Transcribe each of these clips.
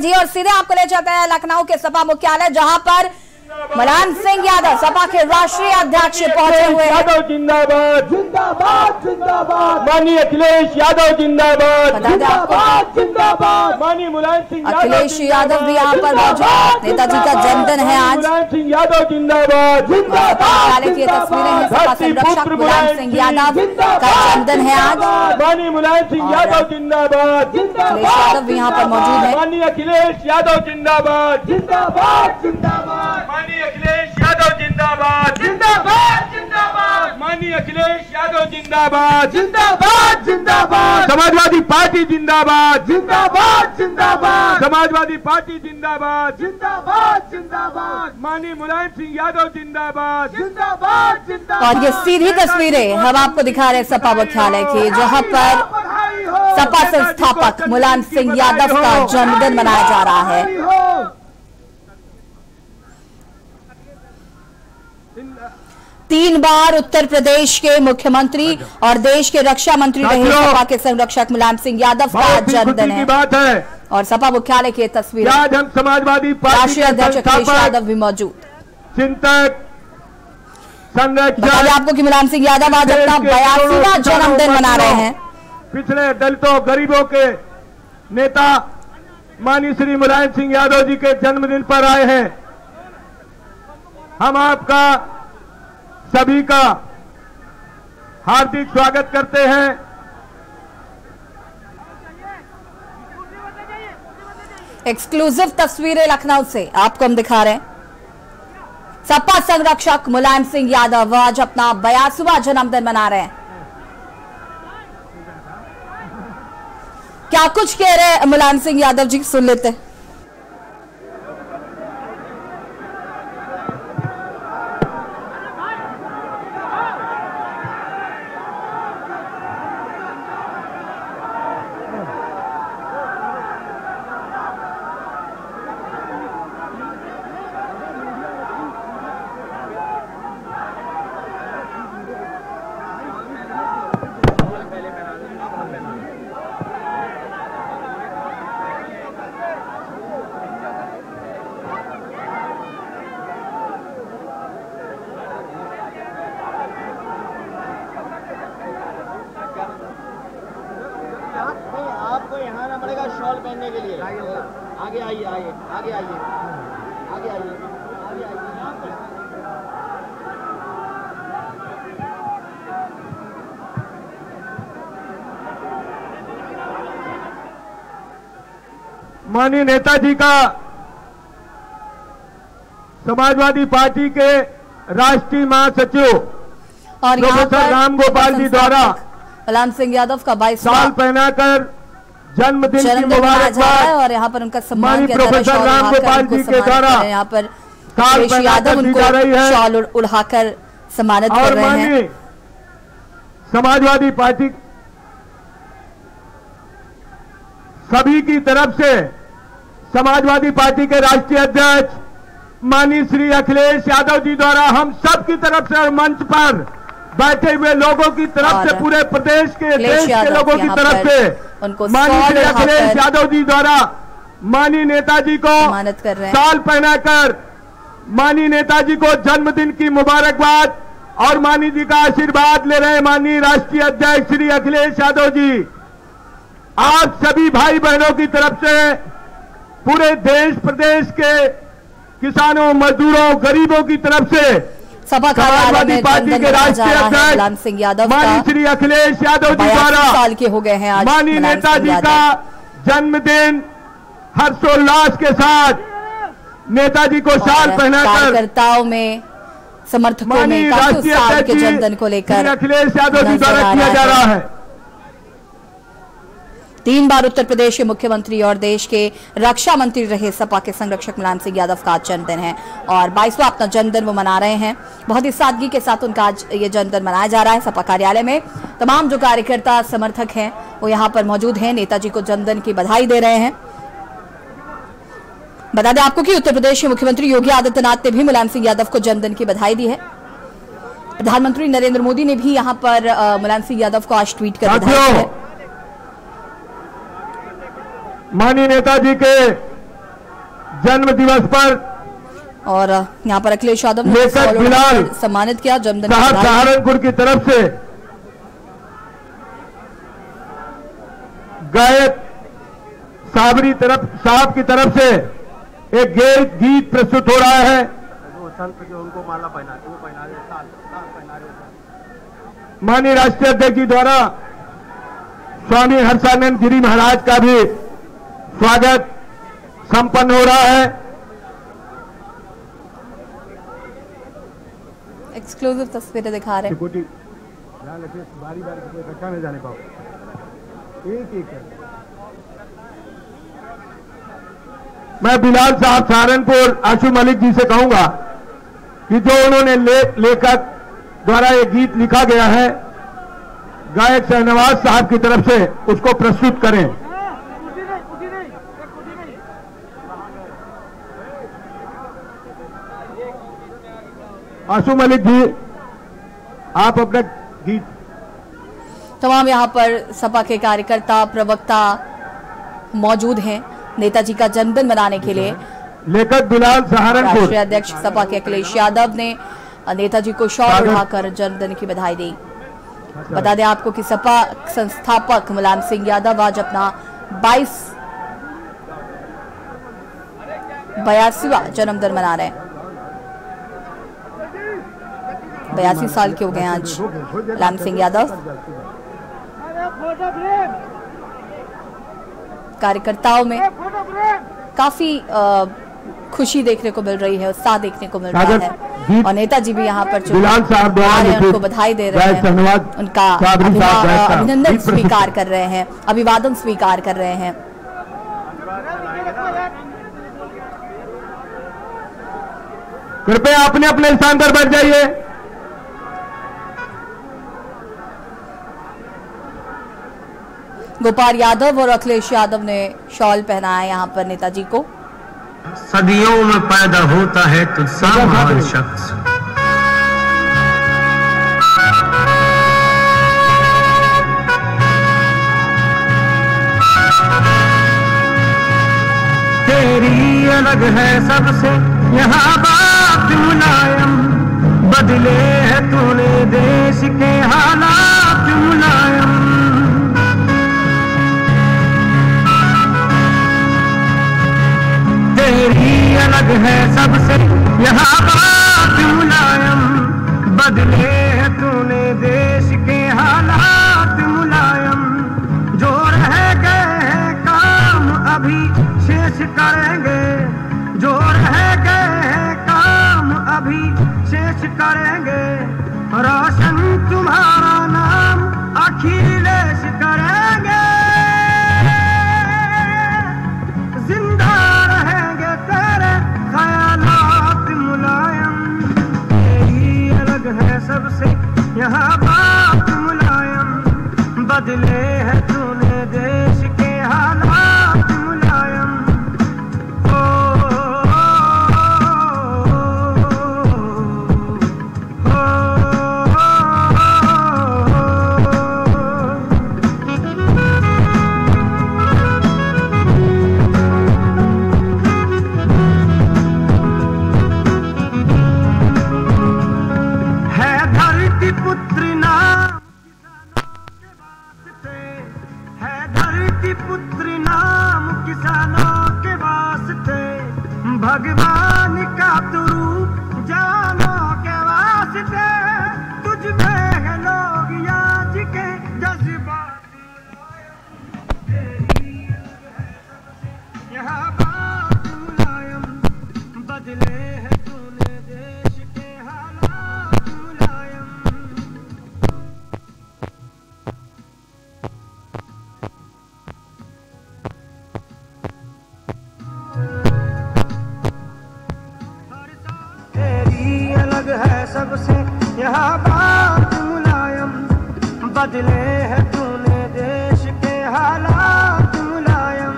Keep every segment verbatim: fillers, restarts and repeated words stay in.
जी और सीधे आपको ले जाते हैं लखनऊ के सपा मुख्यालय, जहां पर मुलायम सिंह यादव सपा के राष्ट्रीय अध्यक्ष पहुंचे हुए हैं। यादव जिंदाबाद जिंदाबाद जिंदाबाद। माननीय अखिलेश यादव जिंदाबाद जिंदाबाद जिंदाबाद। माननीय मुलायम सिंह अखिलेश यादव भी यहाँ पर मौजूद। नेताजी का जन्मदिन है आज। मुलायम सिंह यादव जिंदाबाद जिंदाबाद की तस्वीरें हैं। सपा संरक्षक मुलायम सिंह यादव का जन्मदिन है आज। माननीय मुलायम सिंह यादव जिंदाबाद अखिलेश यादव भी यहाँ पर मौजूद है। माननीय अखिलेश यादव जिंदाबाद जिंदाबाद जिंदाबाद। माननीय अखिलेश यादव जिंदाबाद जिंदाबाद जिंदाबाद। माननीय अखिलेश यादव जिंदाबाद जिंदाबाद जिंदाबाद। समाजवादी पार्टी जिंदाबाद जिंदाबाद जिंदाबाद। समाजवादी पार्टी जिंदाबाद जिंदाबाद जिंदाबाद। माननीय मुलायम सिंह यादव जिंदाबाद जिंदाबाद जिंदाबाद। और ये सीधी तस्वीरें हम आपको दिखा रहे हैं सपा मुख्यालय की, जहां पर सपा संस्थापक मुलायम सिंह यादव का जन्मदिन मनाया जा रहा है। तीन बार उत्तर प्रदेश के मुख्यमंत्री और देश के रक्षा मंत्री रहे सपा के संरक्षक मुलायम सिंह यादव का जन्मदिन है। बात है और सपा मुख्यालय की तस्वीर, आज हम समाजवादी पार्टी राष्ट्रीय अध्यक्ष अखिलेश यादव भी मौजूद। चिंतक संरक्षक आपको कि मुलायम सिंह यादव आज अपना बयासीवां जन्मदिन मना रहे हैं। पिछड़े दलितों गरीबों के नेता माननीय श्री मुलायम सिंह यादव जी के जन्मदिन पर आए हैं। हम आपका सभी का हार्दिक स्वागत करते हैं। एक्सक्लूसिव तस्वीरें लखनऊ से आपको हम दिखा रहे हैं। सपा संरक्षक मुलायम सिंह यादव आज अपना बयासीवां जन्मदिन मना रहे हैं। क्या कुछ कह रहे हैं मुलायम सिंह यादव जी, सुन लेते हैं। आपको यहाँ आना पड़ेगा शॉल पहनने के लिए। आगे आइए आइए आगे आइए आगे आइए आगे आइए। माननीय नेताजी का समाजवादी पार्टी के राष्ट्रीय महासचिव और प्रोफेसर राम गोपाल जी द्वारा मुलायम सिंह यादव का बाईस साल पहनाकर जन्मदिन की मुबारकबाद और यहाँ पर उनका सम्मान किया जा रहा है। प्रोफेसर राम गोपाल जी के द्वारा यहाँ पर अखिलेश यादव उनको शॉल उड़ाकर सम्मानित कर रहे हैं। समाजवादी पार्टी सभी की तरफ से समाजवादी पार्टी के राष्ट्रीय अध्यक्ष माननीय श्री अखिलेश यादव जी द्वारा हम सब की तरफ से और मंच पर बैठे हुए लोगों की तरफ से पूरे प्रदेश के देश के लोगों की तरफ से माननीय श्री अखिलेश यादव जी द्वारा माननीय नेताजी को साल पहनाकर माननीय नेताजी को जन्मदिन की मुबारकबाद और माननीय जी का आशीर्वाद ले रहे माननीय राष्ट्रीय अध्यक्ष श्री अखिलेश यादव जी। आप सभी भाई बहनों की तरफ से पूरे देश प्रदेश के किसानों मजदूरों गरीबों की तरफ से सपा समाजवादी पार्टी के राष्ट्रीय अध्यक्ष मुलायम सिंह यादव माननीय श्री अखिलेश यादव जी द्वारा साल के हो गए हैं आज माननीय नेताजी का जन्मदिन हर्षोल्लास के साथ नेताजी को शाल पहनाकर कार्यकर्ताओं में समर्थकों में काफी उत्साह के जन्मदिन को लेकर अखिलेश यादव जी द्वारा किया जा रहा है। तीन बार उत्तर प्रदेश के मुख्यमंत्री और देश के रक्षा मंत्री रहे सपा के संरक्षक मुलायम सिंह यादव का आज जन्मदिन है और बाईसवां अपना जन्मदिन वो मना रहे हैं। बहुत ही सादगी के साथ उनका आज ये जन्मदिन मनाया जा रहा है। सपा कार्यालय में तमाम जो कार्यकर्ता समर्थक हैं वो यहाँ पर मौजूद हैं, नेताजी को जन्मदिन की बधाई दे रहे हैं। बता दें आपको कि उत्तर प्रदेश के मुख्यमंत्री योगी आदित्यनाथ ने भी मुलायम सिंह यादव को जन्मदिन की बधाई दी है। प्रधानमंत्री नरेंद्र मोदी ने भी यहाँ पर मुलायम सिंह यादव को आज ट्वीट कर बधाई दी है। माननीय नेताजी के जन्म दिवस पर और यहाँ पर अखिलेश यादव ने लेखक बिलाल सम्मानित किया। जन्मदिन साहब सहारनपुर की तरफ से गायक साबरी तरफ साहब की तरफ से एक गीत गीत प्रस्तुत हो रहा है। संत जो उनको माला पहना वो पहना रहे साल साल पहना रहे। माननीय राष्ट्रीय अध्यक्ष जी द्वारा स्वामी हर्षानंद गिरी महाराज का भी स्वागत संपन्न हो रहा है। एक्सक्लूसिव तस्वीरें दिखा रहे हैं। बारी बारी से इकट्ठा नहीं जाने पाओ, एक एक है। मैं बिलाल साहब सहारनपुर आशु मलिक जी से कहूंगा कि जो उन्होंने ले, लेखक द्वारा ये गीत लिखा गया है गायक शहनवाज साहब की तरफ से उसको प्रस्तुत करें। आशु मलिक जी आप अपना गीत। तमाम यहाँ पर सपा के कार्यकर्ता प्रवक्ता मौजूद हैं नेताजी का जन्मदिन मनाने के लिए। लेखक बिलाल सहारनपुर राष्ट्रीय अध्यक्ष सपा के अखिलेश यादव ने नेताजी को शॉल उड़ाकर जन्मदिन की बधाई दी। बता दें आपको कि सपा संस्थापक मुलायम सिंह यादव आज अपना बाईस बयासीवां जन्मदिन मना रहे हैं। बयासी साल के हो गए आज मुलायम सिंह यादव। कार्यकर्ताओं में काफी खुशी देखने को मिल रही है, उत्साह देखने को मिल रहा है और नेताजी भी यहाँ पर बिलाल साहब उनको बधाई दे रहे हैं, उनका अभिनंदन स्वीकार कर रहे हैं, अभिवादन स्वीकार कर रहे हैं। कृपया अपने अपने स्थान पर बैठ जाइए। गोपाल यादव और अखिलेश यादव ने शॉल पहनाया यहाँ पर नेताजी को। सदियों में पैदा होता है तुझसा महान शख्स, तेरी अलग है सबसे यहाँ बात मुलायम, बदले है तूने देश के हालात मुलायम। तेरी अलग है सबसे यहाँ बात मुलायम, बदले है तूने देश के हालात मुलायम। जो रह गए हैं काम अभी शेष करेंगे, जो रह गए हैं काम अभी शेष करेंगे। रोशन तुम्हारा नाम अखिलेश करेंगे, जिंदा रहेंगे तेरे ख्यालात मुलायम। तेरी अलग है सबसे यहाँ बात मुलायम, बदले है तूने देश के हालात मुलायम। ओ, ओ, ओ, है धरती पुत्र नाम है धरती पुत्र नाम किसानों के वास्ते, भगवान का तू रूप जानों के वास्ते। तुझ में है लोग याद के जज्बात, यहाँ बात मुलायम, बदले है तूने देश के हालात मुलायम। तेरी अलग है सबसे यहाँ बात मुलायम, बदले है तूने देश के हालात मुलायम।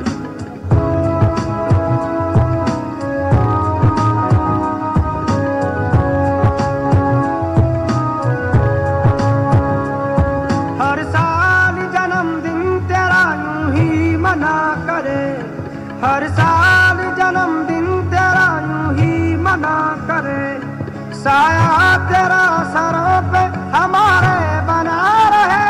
हर साल जन्मदिन तेरा यूं ही मना करे, हर साल साल जन्मदिन तेरा यूं ही मना करे, साया तेरा सरों पे हमारे बना रहे।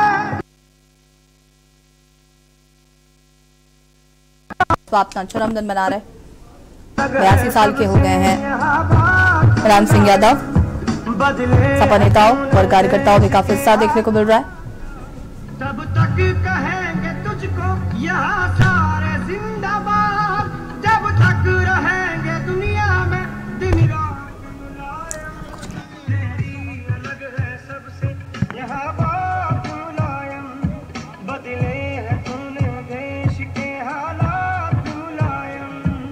तो अपना जन्मदिन मना रहे, बयासी साल के हो गए हैं मुलायम सिंह यादव। सपा नेताओं और कार्यकर्ताओं में काफी उत्साह देखने को मिल रहा है। तब तक कहेंगे तुझको यहाँ सारे जिंदाबाद, जब तक रहेंगे दुनिया में दिन रात। तेरी अलग है सबसे यहाँ बात मुलायम, बदले हैं तूने देश के हालात मुलायम।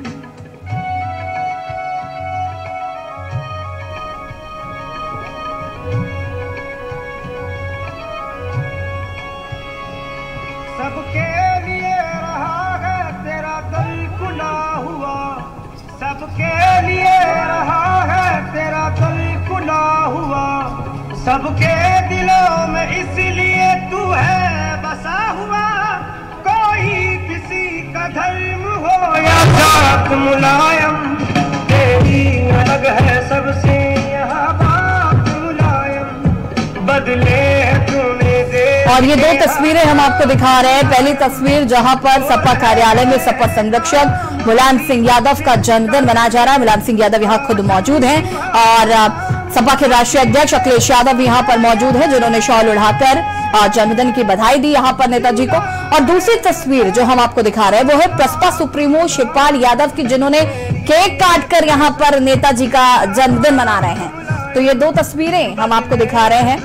सबके लिए रहा है तेरा दिल खुला हुआ, सबके लिए रहा है तेरा दिल खुला हुआ, सबके दिलों में इसलिए तू है बसा हुआ। कोई किसी का धर्म हो या जात मुलायम, तेरी अलग है सबसे यहाँ बात मुलायम, बदले तूने। और ये दो तस्वीरें हम आपको दिखा रहे हैं। पहली तस्वीर जहां पर सपा कार्यालय में सपा संरक्षक मुलायम सिंह यादव का जन्मदिन मनाया जा रहा है। मुलायम सिंह यादव यहां खुद मौजूद हैं और सपा के राष्ट्रीय अध्यक्ष अखिलेश यादव यहां पर मौजूद हैं, जिन्होंने शॉल उड़ाकर जन्मदिन की बधाई दी यहां पर नेताजी को। और दूसरी तस्वीर जो हम आपको दिखा रहे हैं वो है प्रसपा सुप्रीमो शिवपाल यादव की, जिन्होंने केक काटकर यहां पर नेताजी का जन्मदिन मना रहे हैं। तो ये दो तस्वीरें हम आपको दिखा रहे हैं।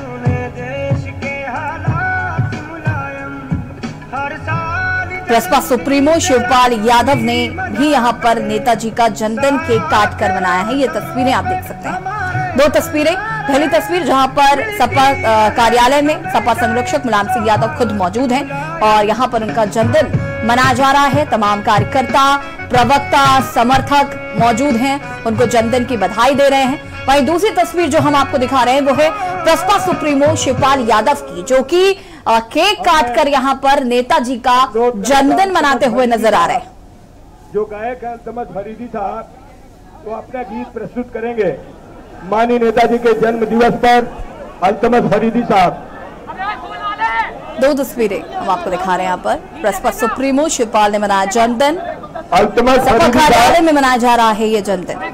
प्रसपा सुप्रीमो शिवपाल यादव ने भी यहां पर नेताजी का जन्मदिन केक काट कर मनाया है। ये तस्वीरें आप देख सकते हैं, दो तस्वीरें। पहली तस्वीर जहां पर सपा कार्यालय में सपा संरक्षक मुलायम सिंह यादव खुद मौजूद हैं और यहां पर उनका जन्मदिन मनाया जा रहा है। तमाम कार्यकर्ता, प्रवक्ता, समर्थक मौजूद हैं, उनको जन्मदिन की बधाई दे रहे हैं। वहीं दूसरी तस्वीर जो हम आपको दिखा रहे हैं वो है प्रसपा सुप्रीमो शिवपाल यादव की, जो कि केक काटकर यहां पर नेताजी का जन्मदिन मनाते हुए नजर आ रहे हैं। जो गायक हैं अल्तमश फरीदी साहब, वो अपना गीत प्रस्तुत करेंगे माननीय नेताजी के जन्म दिवस पर। अल्तमश फरीदी साहब। दो तस्वीरें हम आपको दिखा रहे हैं यहाँ पर। प्रसपा सुप्रीमो शिवपाल ने मनाया जन्मदिन, सपा कार्यालय में मनाया जा रहा है ये जन्मदिन।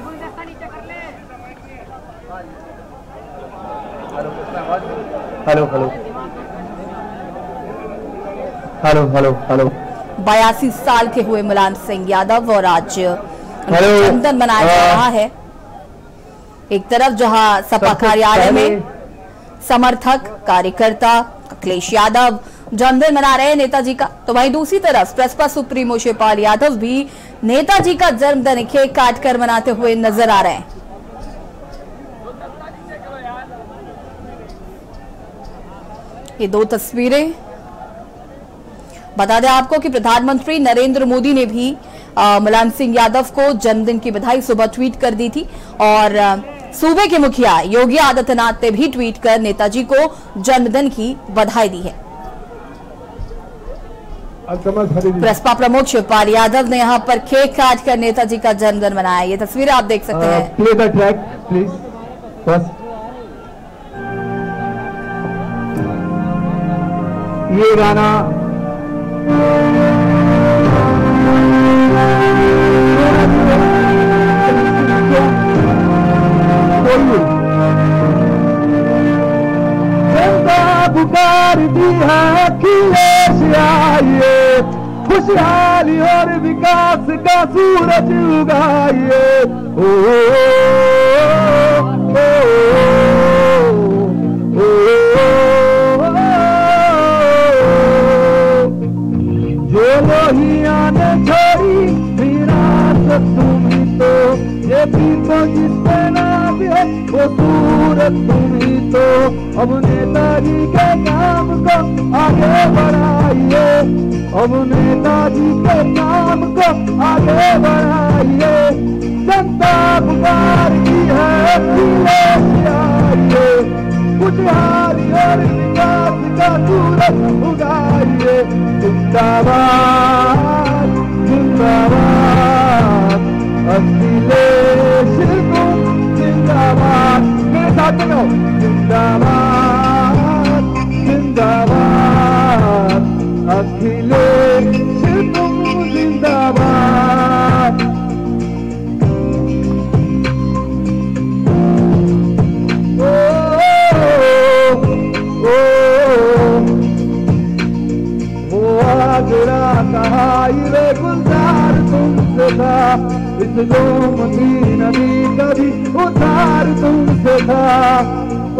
Hello hello hello hello hello बयासी साल के हुए मुलायम सिंह यादव और आज जन्मदिन मनाया जा रहा है। एक तरफ जहां सपा कार्यालय में समर्थक, कार्यकर्ता अखिलेश यादव जन्मदिन मना रहे हैं नेताजी का, तो वहीं दूसरी तरफ प्रसपा सुप्रीमो शिवपाल यादव भी नेताजी का जन्मदिन केक काट कर मनाते हुए नजर आ रहे हैं। ये दो तस्वीरें। बता दें आपको कि प्रधानमंत्री नरेंद्र मोदी ने भी मुलायम सिंह यादव को जन्मदिन की बधाई सुबह ट्वीट कर दी थी और आ, सूबे के मुखिया योगी आदित्यनाथ ने भी ट्वीट कर नेताजी को जन्मदिन की बधाई दी है। प्रसपा प्रमुख शिवपाल यादव ने यहां पर केक काट कर नेताजी का जन्मदिन मनाया। ये तस्वीरें आप देख सकते हैं। Play the track please. ये गाना पुकार दी है अखिलेश आइए, खुशहाली और विकास का सूरज उगाइए। ओ, ओ, ओ, ओ, जो लोहिया ने छोड़ी विरासत तुम्ही तो, ये पीतो जिससे नाम है वो सूरत तुम्ही तो। अब नेताजी के काम को आगे बढ़ाइए, अब नेताजी के काम को आगे बढ़ाइए। जनता पुकारती है अखिलेश आइए, खुशहाली और विकास का सूरज उगाइए। जिंदाबाद जिंदाबाद था, इस गोमती नदी का भी उद्धार तुमसे था। ओ,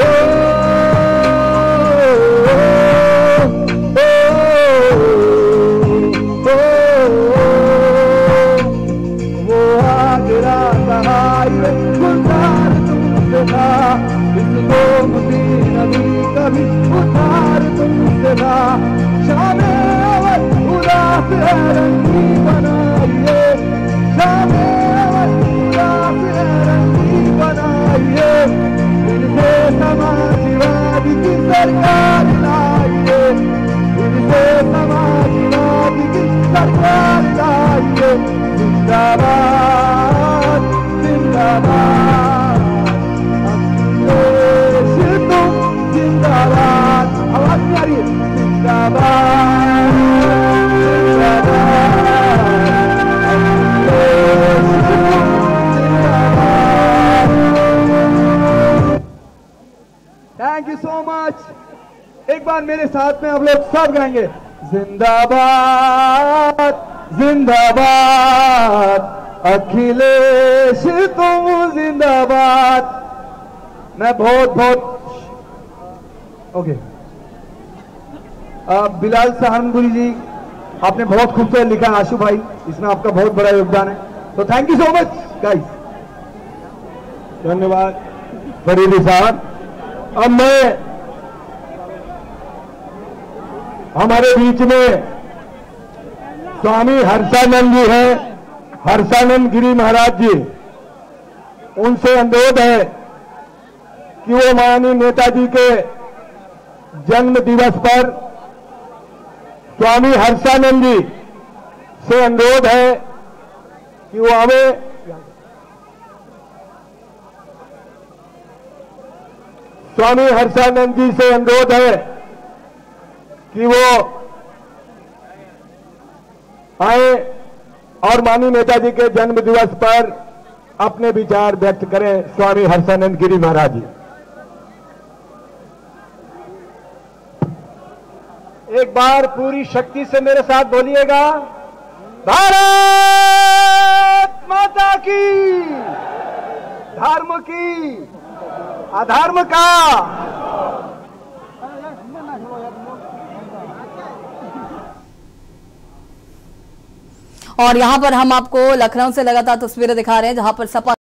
ओ, ओ, ओ, वो आगरा सहाय उद्धार तुमसे था, इस गोमती नदी का भी उद्धार तुमसे था। शामे अवध उदास है रंगी बनाइए, शामे अवध उदास है रंगी बनाइए, इनसे समाजवादी की सरकार लाइए, इनसे समाजवादी की सरकार लाइए। जिंदाबाद जिंदाबाद अखिलेश तुम जिंदाबाद, आवाज नहीं आ रही है, जिंदाबाद जिंदाबाद। Thank you so much. एक बार मेरे साथ में आप लोग सब गाएंगे, जिंदाबाद जिंदाबाद अखिलेश तुम जिंदाबाद। मैं बहुत बहुत ओके आ, बिलाल सहारनपुरी जी, आपने बहुत खूबसूरत लिखा है। आशु भाई, इसमें आपका बहुत बड़ा योगदान है, तो thank you so much guys. धन्यवाद फरीदी साहब। अब मैं हमारे बीच में स्वामी हर्षानंद जी हैं, हर्षानंद गिरी महाराज जी, उनसे अनुरोध है कि वो माननीय नेताजी के जन्म दिवस पर स्वामी हर्षानंद जी से अनुरोध है कि वो आवे। स्वामी हर्षानंद जी से अनुरोध है कि वो आए और माननीय नेताजी के जन्म दिवस पर अपने विचार व्यक्त करें। स्वामी हर्षानंद गिरी महाराज जी, एक बार पूरी शक्ति से मेरे साथ बोलिएगा, भारत माता की, धर्म की, अधर्म का। और यहां पर हम आपको लखनऊ से लगातार तस्वीरें दिखा रहे हैं, जहां पर सपा